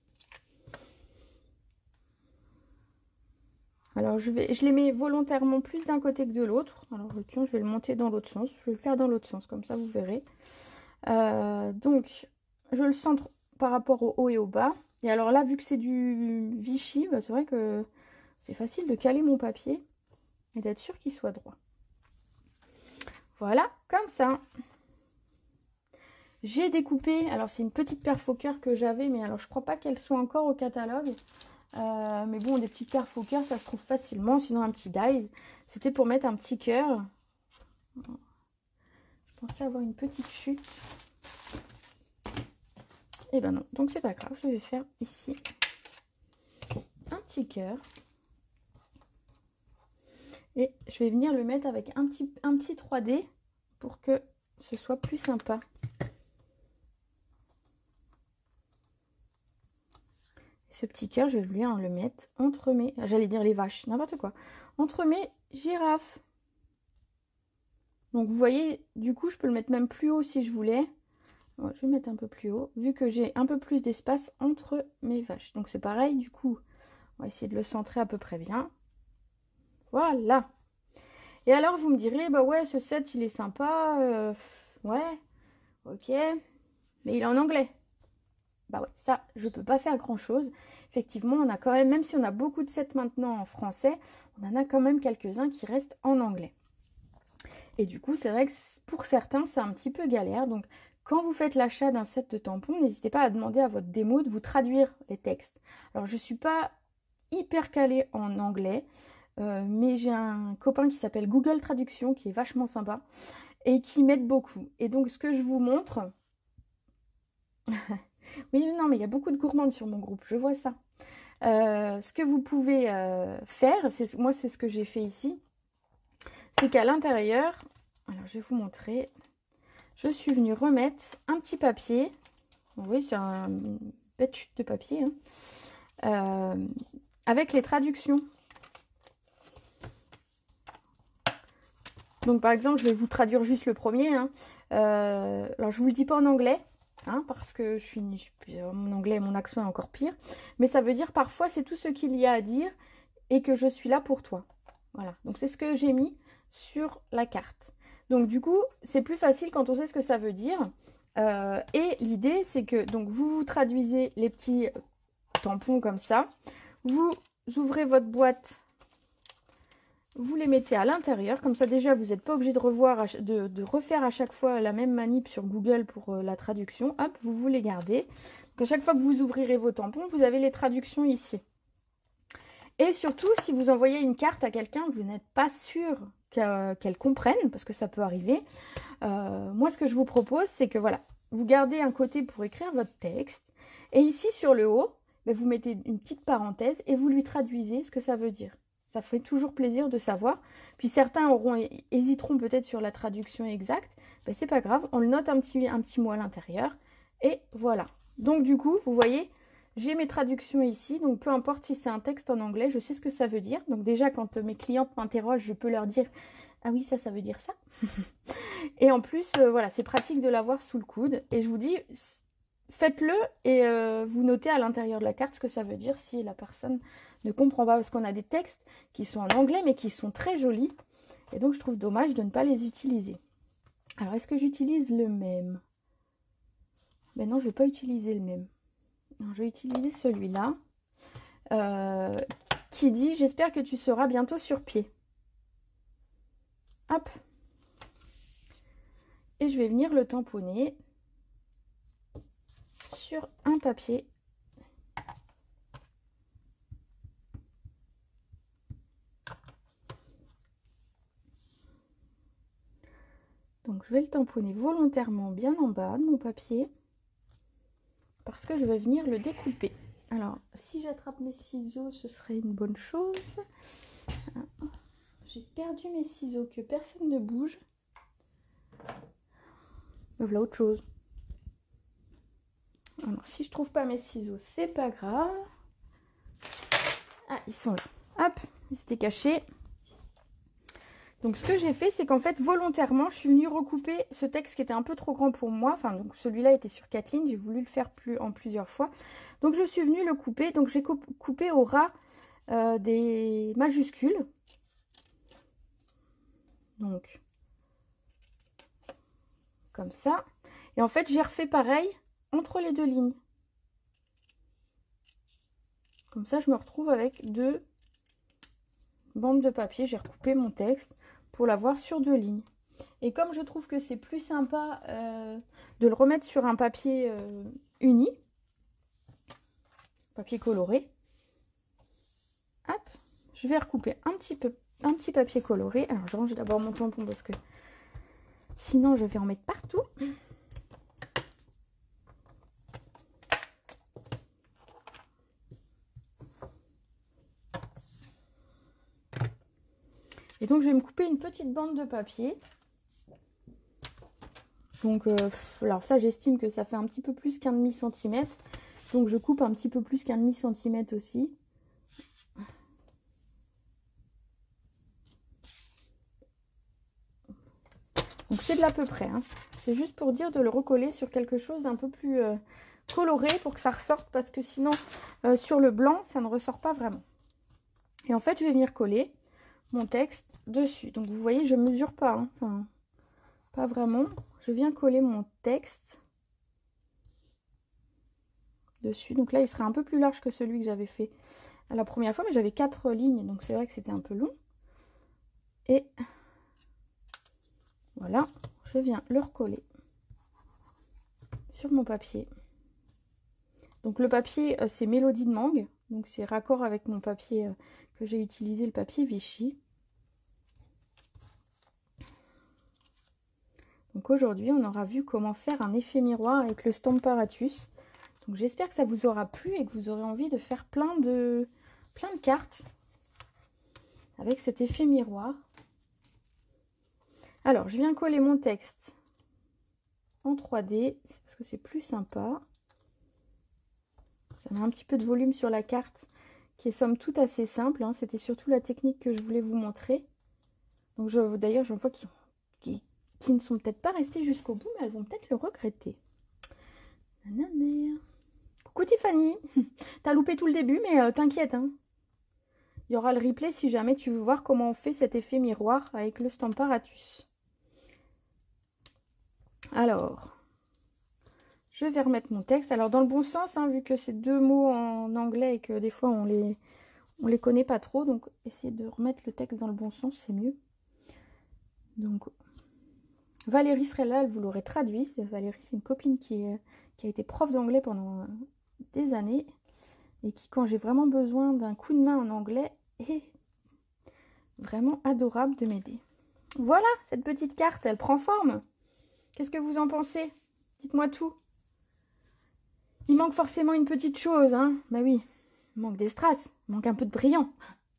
Alors je les mets volontairement plus d'un côté que de l'autre. Alors tiens, je vais le monter dans l'autre sens. Je vais le faire dans l'autre sens, comme ça vous verrez. Donc je le centre par rapport au haut et au bas. Et alors là, vu que c'est du Vichy, c'est vrai que c'est facile de caler mon papier et d'être sûr qu'il soit droit. Voilà, comme ça. J'ai découpé, alors c'est une petite perfoqueur que j'avais, mais alors je crois pas qu'elle soit encore au catalogue. Mais bon, des petites perfoqueurs, ça se trouve facilement, sinon un petit die. C'était pour mettre un petit cœur. Je pensais avoir une petite chute. Et ben non, donc c'est pas grave, je vais faire ici un petit cœur. Et je vais venir le mettre avec un petit 3D pour que ce soit plus sympa. Et ce petit cœur, je vais venir le mettre entre mes... J'allais dire les vaches, n'importe quoi. Entre mes girafes. Donc vous voyez, du coup, je peux le mettre même plus haut si je voulais. Ouais, je vais mettre un peu plus haut, vu que j'ai un peu plus d'espace entre mes vaches. Donc c'est pareil, du coup, on va essayer de le centrer à peu près bien. Voilà. Et alors, vous me direz, bah ouais, ce set, il est sympa. Ouais, ok. Mais il est en anglais. Bah ouais, ça, je peux pas faire grand-chose. Effectivement, on a quand même si on a beaucoup de sets maintenant en français, on en a quand même quelques-uns qui restent en anglais. Et du coup, c'est vrai que pour certains, c'est un petit peu galère. Donc, quand vous faites l'achat d'un set de tampons, n'hésitez pas à demander à votre démo de vous traduire les textes. Alors, je ne suis pas hyper calée en anglais, mais j'ai un copain qui s'appelle Google Traduction, qui est vachement sympa, et qui m'aide beaucoup. Et donc, ce que je vous montre... oui, non, mais il y a beaucoup de gourmandes sur mon groupe, je vois ça. Ce que vous pouvez faire, moi, c'est ce que j'ai fait ici, c'est qu'à l'intérieur, alors je vais vous montrer, je suis venue remettre un petit papier. Oui, c'est une bête chute de papier. Avec les traductions. Donc par exemple, je vais vous traduire juste le premier. Alors je vous le dis pas en anglais, parce que mon anglais, mon accent est encore pire. Mais ça veut dire parfois c'est tout ce qu'il y a à dire et que je suis là pour toi. Voilà, donc c'est ce que j'ai mis sur la carte. Donc du coup, c'est plus facile quand on sait ce que ça veut dire. Et l'idée, c'est que donc vous traduisez les petits tampons comme ça. Vous ouvrez votre boîte, vous les mettez à l'intérieur. Comme ça, déjà, vous n'êtes pas obligé de refaire à chaque fois la même manip sur Google pour la traduction. Hop, vous les gardez. Donc à chaque fois que vous ouvrirez vos tampons, vous avez les traductions ici. Et surtout, si vous envoyez une carte à quelqu'un, vous n'êtes pas sûr qu'elle comprenne, parce que ça peut arriver. Moi, ce que je vous propose, c'est que voilà, vous gardez un côté pour écrire votre texte. Et ici, sur le haut, vous mettez une petite parenthèse et vous lui traduisez ce que ça veut dire. Ça fait toujours plaisir de savoir. Puis certains hésiteront peut-être sur la traduction exacte. C'est pas grave, on le note un petit mot à l'intérieur. Et voilà. Donc du coup, vous voyez... J'ai mes traductions ici, donc peu importe si c'est un texte en anglais, je sais ce que ça veut dire. Donc déjà, quand mes clientes m'interrogent, je peux leur dire « Ah oui, ça veut dire ça ». Et en plus, voilà, c'est pratique de l'avoir sous le coude. Et je vous dis, faites-le et vous notez à l'intérieur de la carte ce que ça veut dire si la personne ne comprend pas. Parce qu'on a des textes qui sont en anglais, mais qui sont très jolis. Et donc je trouve dommage de ne pas les utiliser. Alors est-ce que j'utilise le même? Ben non, je ne vais pas utiliser le même. Non, je vais utiliser celui-là. Qui dit: j'espère que tu seras bientôt sur pied. Hop. Et je vais venir le tamponner sur un papier. Donc je vais le tamponner volontairement bien en bas de mon papier parce que je vais venir le découper. Alors si j'attrape mes ciseaux, ce serait une bonne chose. J'ai perdu mes ciseaux, que personne ne bouge. Me voilà autre chose. Alors si je trouve pas mes ciseaux, c'est pas grave. Ah, ils sont là. Hop, ils étaient cachés. Donc ce que j'ai fait, c'est qu'en fait, volontairement, je suis venue recouper ce texte qui était un peu trop grand pour moi. Enfin, donc celui-là était sur 4 lignes, j'ai voulu le faire en plusieurs fois. Donc je suis venue le couper. Donc j'ai coupé au ras des majuscules. Donc, comme ça. Et en fait, j'ai refait pareil entre les deux lignes. Comme ça, je me retrouve avec 2 bandes de papier. J'ai recoupé mon texte pour l'avoir sur 2 lignes. Et comme je trouve que c'est plus sympa de le remettre sur un papier uni, papier coloré, hop, je vais recouper un petit papier coloré. Alors je range d'abord mon tampon parce que sinon je vais en mettre partout. Et donc je vais me couper une petite bande de papier. Donc alors ça, j'estime que ça fait un petit peu plus qu'un demi-centimètre. Donc je coupe un petit peu plus qu'un demi-centimètre aussi. Donc c'est de l'à peu près, hein. C'est juste pour dire de le recoller sur quelque chose d'un peu plus coloré pour que ça ressorte, parce que sinon sur le blanc ça ne ressort pas vraiment. Et en fait je vais venir coller mon texte dessus. Donc vous voyez, je mesure pas, hein. Enfin, pas vraiment. Je viens coller mon texte dessus. Donc là il sera un peu plus large que celui que j'avais fait à la première fois, mais j'avais 4 lignes, donc c'est vrai que c'était un peu long. Et voilà, je viens le recoller sur mon papier. Donc le papier, c'est Mélodie de Mangue, donc c'est raccord avec mon papier que j'ai utilisé, le papier Vichy. Donc aujourd'hui, on aura vu comment faire un effet miroir avec le Stamparatus. Donc j'espère que ça vous aura plu et que vous aurez envie de faire plein de cartes avec cet effet miroir. Alors, je viens coller mon texte en 3D, parce que c'est plus sympa. Ça met un petit peu de volume sur la carte, qui est somme toute assez simple, hein. C'était surtout la technique que je voulais vous montrer. Donc d'ailleurs, j'en vois qui ne sont peut-être pas restées jusqu'au bout, mais elles vont peut-être le regretter. Coucou Tiffany, t'as loupé tout le début, mais t'inquiète, hein. Il y aura le replay si jamais tu veux voir comment on fait cet effet miroir avec le Stamparatus. Alors, je vais remettre mon texte. Alors dans le bon sens, hein, vu que c'est 2 mots en anglais et que des fois on les connaît pas trop, donc essayez de remettre le texte dans le bon sens, c'est mieux. Donc Valérie serait là, elle vous l'aurait traduit. Valérie, c'est une copine qui a été prof d'anglais pendant des années et qui, quand j'ai vraiment besoin d'un coup de main en anglais, est vraiment adorable de m'aider. Voilà, cette petite carte, elle prend forme. Qu'est-ce que vous en pensez? Dites-moi tout. Il manque forcément une petite chose, hein. Bah oui, il manque des strass, il manque un peu de brillant.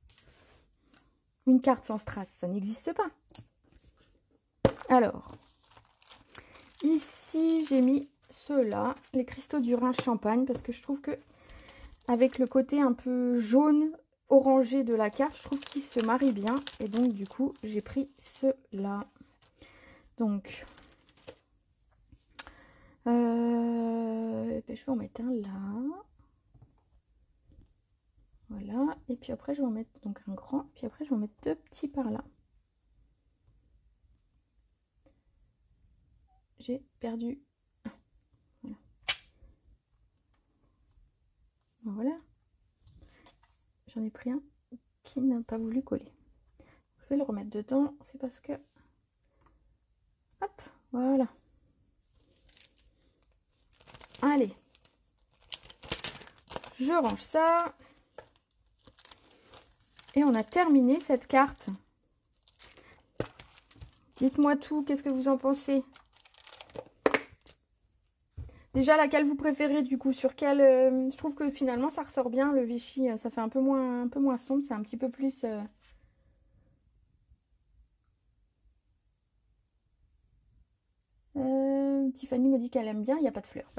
Une carte sans strass, ça n'existe pas. Alors, ici, j'ai mis ceux-là, les cristaux du Rhin Champagne, parce que je trouve que avec le côté un peu jaune, orangé de la carte, je trouve qu'ils se marient bien. Et donc, du coup, j'ai pris ceux-là. Donc, je vais en mettre un là. Voilà. Et puis après, je vais en mettre donc un grand. Puis après, je vais en mettre 2 petits par là. j'ai perdu. Voilà. Voilà. J'en ai pris un qui n'a pas voulu coller. Je vais le remettre dedans. C'est parce que... Hop, voilà. Allez. Je range ça. Et on a terminé cette carte. Dites-moi tout, qu'est-ce que vous en pensez? Déjà, laquelle vous préférez du coup? Sur quelle je trouve que finalement ça ressort bien, le Vichy, ça fait un peu moins sombre, c'est un petit peu plus... Tiffany me dit qu'elle aime bien, il n'y a pas de fleurs.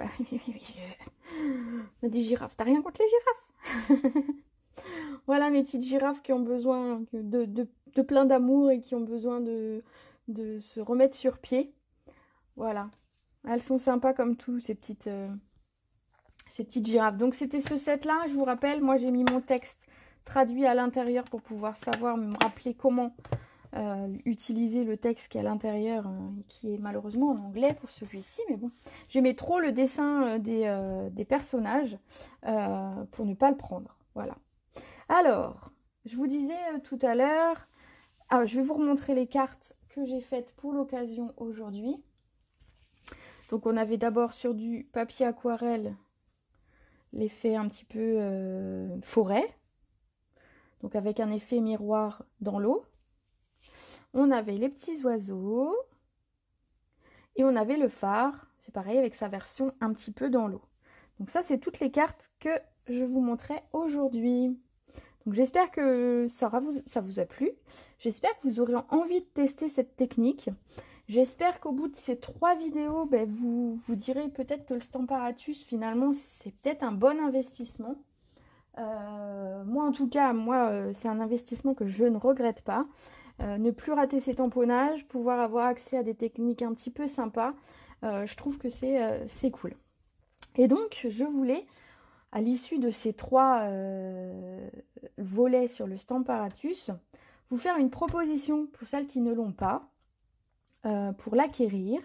On a des girafes, t'as rien contre les girafes? Voilà mes petites girafes qui ont besoin de plein d'amour et qui ont besoin de se remettre sur pied. Voilà. Elles sont sympas comme tout, ces petites girafes. Donc c'était ce set-là, je vous rappelle, moi j'ai mis mon texte traduit à l'intérieur pour pouvoir savoir, me rappeler comment utiliser le texte qui est à l'intérieur, qui est malheureusement en anglais pour celui-ci, mais bon. J'aimais trop le dessin des personnages pour ne pas le prendre. Voilà. Alors, je vous disais tout à l'heure, je vais vous remontrer les cartes que j'ai faites pour l'occasion aujourd'hui. Donc on avait d'abord sur du papier aquarelle l'effet un petit peu forêt, donc avec un effet miroir dans l'eau. On avait les petits oiseaux et on avait le phare, c'est pareil avec sa version un petit peu dans l'eau. Donc ça c'est toutes les cartes que je vous montrais aujourd'hui. Donc j'espère que ça vous a plu, j'espère que vous aurez envie de tester cette technique. J'espère qu'au bout de ces 3 vidéos, vous direz peut-être que le Stamparatus, finalement, c'est peut-être un bon investissement. Moi, en tout cas, c'est un investissement que je ne regrette pas. Ne plus rater ses tamponnages, pouvoir avoir accès à des techniques un petit peu sympas, je trouve que c'est cool. Et donc, je voulais, à l'issue de ces 3 volets sur le Stamparatus, vous faire une proposition pour celles qui ne l'ont pas. Pour l'acquérir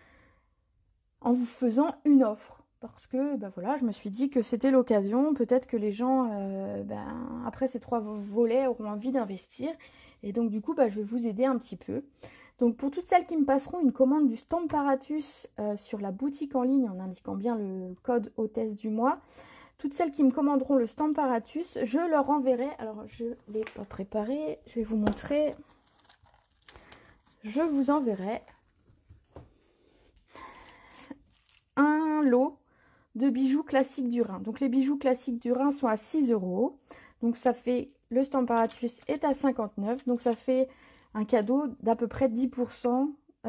en vous faisant une offre parce que voilà, je me suis dit que c'était l'occasion, peut-être que les gens après ces 3 volets auront envie d'investir et donc du coup je vais vous aider un petit peu. Donc pour toutes celles qui me passeront une commande du Stamparatus sur la boutique en ligne en indiquant bien le code hôtesse du mois, toutes celles qui me commanderont le Stamparatus, je leur enverrai, alors je ne l'ai pas préparé, je vais vous montrer. Je vous enverrai un lot de bijoux classiques du Rhin. Donc les bijoux classiques du Rhin sont à 6 €. Donc ça fait, le Stamparatus est à 59. Donc ça fait un cadeau d'à peu près 10%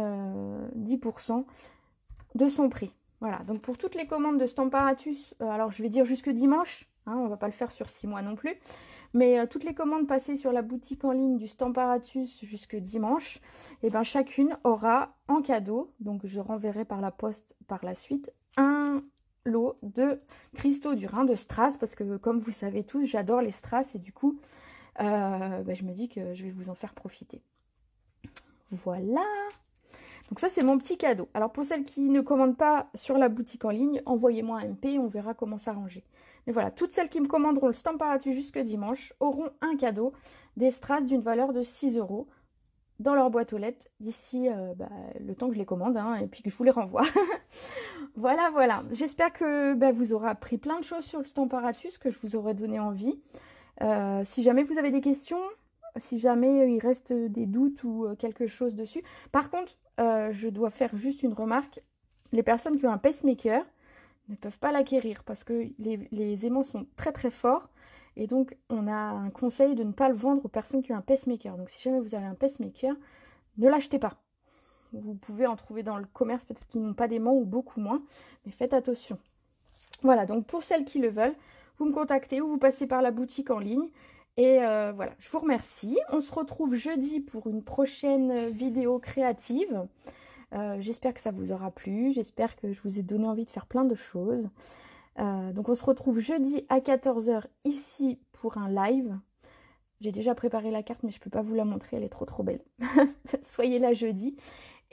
de son prix. Voilà, donc pour toutes les commandes de Stamparatus, alors je vais dire jusque dimanche, hein, on ne va pas le faire sur 6 mois non plus, mais toutes les commandes passées sur la boutique en ligne du Stamparatus jusque dimanche, et chacune aura en cadeau, donc je renverrai par la poste par la suite, un lot de cristaux du Rhin de strass, parce que comme vous savez tous, j'adore les strass et du coup, je me dis que je vais vous en faire profiter. Voilà. Donc ça, c'est mon petit cadeau. Alors, pour celles qui ne commandent pas sur la boutique en ligne, envoyez-moi un MP, on verra comment s'arranger. Mais voilà, toutes celles qui me commanderont le Stamparatus jusque dimanche auront un cadeau, des strass d'une valeur de 6 € dans leur boîte aux lettres d'ici le temps que je les commande, hein, et puis que je vous les renvoie. Voilà, voilà. J'espère que vous aurez appris plein de choses sur le Stamparatus, que je vous aurai donné envie. Si jamais vous avez des questions, si jamais il reste des doutes ou quelque chose dessus. Par contre, je dois faire juste une remarque. Les personnes qui ont un pacemaker ne peuvent pas l'acquérir parce que les aimants sont très très forts. Et donc, on a un conseil de ne pas le vendre aux personnes qui ont un pacemaker. Donc, si jamais vous avez un pacemaker, ne l'achetez pas. Vous pouvez en trouver dans le commerce, peut-être qu'ils n'ont pas d'aimants ou beaucoup moins. Mais faites attention. Voilà, donc pour celles qui le veulent, vous me contactez ou vous passez par la boutique en ligne. Et voilà, je vous remercie. On se retrouve jeudi pour une prochaine vidéo créative. J'espère que ça vous aura plu. J'espère que je vous ai donné envie de faire plein de choses. Donc on se retrouve jeudi à 14 h ici pour un live. J'ai déjà préparé la carte mais je ne peux pas vous la montrer, elle est trop belle. Soyez là jeudi.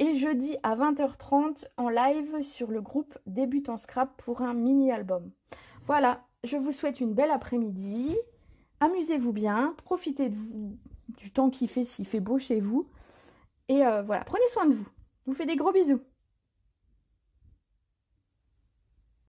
Et jeudi à 20h30 en live sur le groupe Débutant Scrap pour un mini-album. Voilà, je vous souhaite une belle après-midi. Amusez-vous bien, profitez du temps qu'il fait s'il fait beau chez vous. Et voilà, prenez soin de vous. Je vous fais des gros bisous.